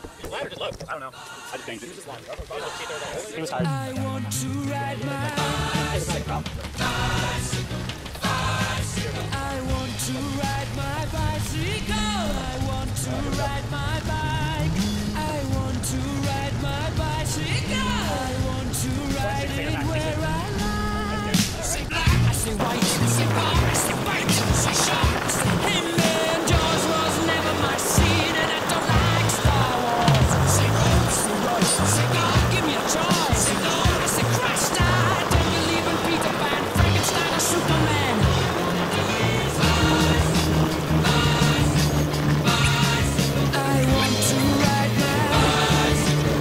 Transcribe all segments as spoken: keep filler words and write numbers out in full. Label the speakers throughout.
Speaker 1: Ladder just low. I don't know. I just changed it. He was
Speaker 2: I
Speaker 1: tired.
Speaker 2: want to ride my bicycle. I want to ride my bicycle. I want to ride my bike. I want to ride my bicycle. I want to ride it where I like. Say black, I say white, I say bar, I say white, I say shark, I say hey man, Jaws was never my scene, and I don't like Star Wars. Say road, say rush, say God, give me a choice. Say no, I say Christ, I don't believe in Peter Pan, Frankenstein, or Superman. I want to ride my bicycle.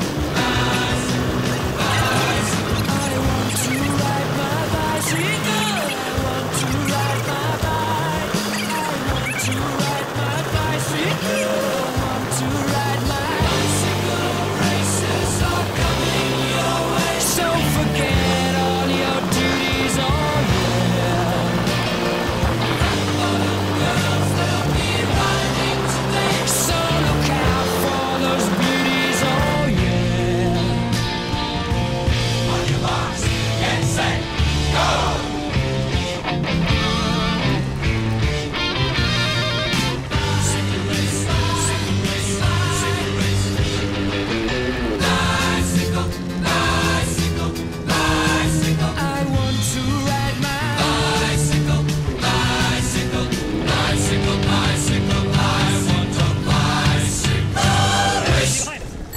Speaker 2: I want to ride my bicycle. I want to ride my bike. I want to ride my bicycle. I want to ride my bicycle. Races are coming your way, so forget all your duties. Oh yeah. Bottom girls, they'll be riding today, so look out for those beauties. Oh yeah.
Speaker 3: On your marks, get set, go! Single race, single race, single race. Bicycle, bicycle, bicycle.
Speaker 2: I want to ride my
Speaker 3: Bicycle, bicycle, bicycle, bicycle. I want a bicycle race.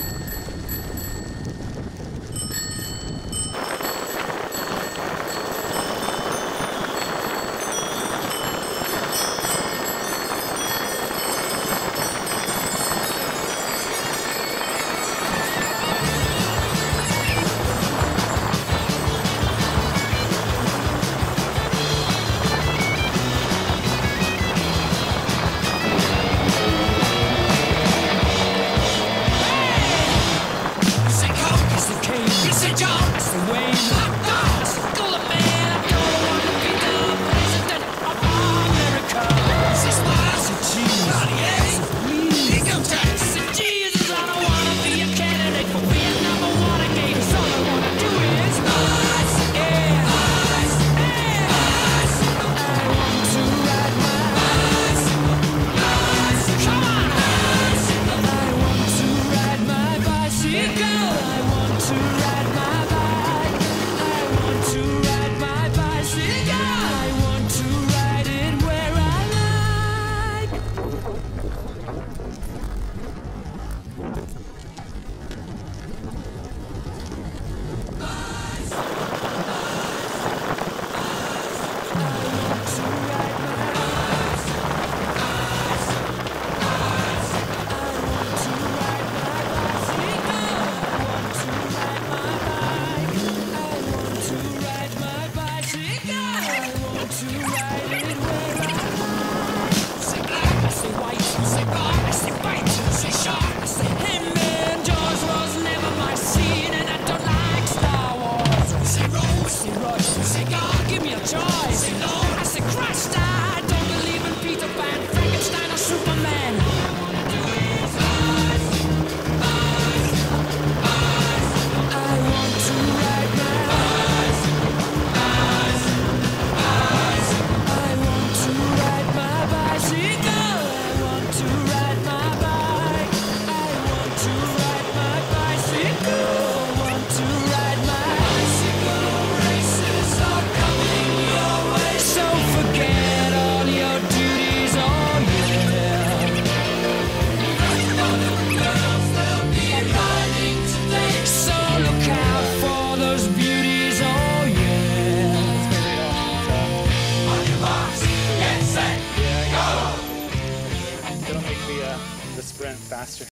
Speaker 2: Say Coke, I say Kane, I say John, I say Wayne, hot dog, I say Cooler Man. I don't want to be the president of America. I say Smile, I say Cheese, Cartier, I say Please, Income Tax, I say Jesus. I don't want to be a candidate for Vietnam or Watergate. So all I want to do is bicycle, yeah, bicycle, yeah, bicycle. I want to ride my
Speaker 3: Bicycle, bicycle,
Speaker 2: Come on!
Speaker 3: bicycle.
Speaker 2: I want to ride my bicycle. I want to ride my bike. I want to ride my bicycle. I want to ride it where I like. I want to ride my Say black, I say white, I say bar, I say bite, I say shark, I say hey man, Jaws was never my scene, and I don't like Star Wars. Say road, I say rush, I say God, give me a choice. Say no, I say Christ, I don't believe in Peter Pan, Frankenstein, or Superman. I want to ride my I want to ride my bicycle. I want to ride my bike. I want to ride my bicycle. I want to ride my
Speaker 3: Bicycle races are coming your way.
Speaker 2: So forget all your duties. Oh yeah.
Speaker 3: Bottom girls, they'll be riding today.
Speaker 2: So look out for those beauties. Oh yeah.
Speaker 3: On your marks, get set, go!
Speaker 1: It'll make the, uh, the sprint faster.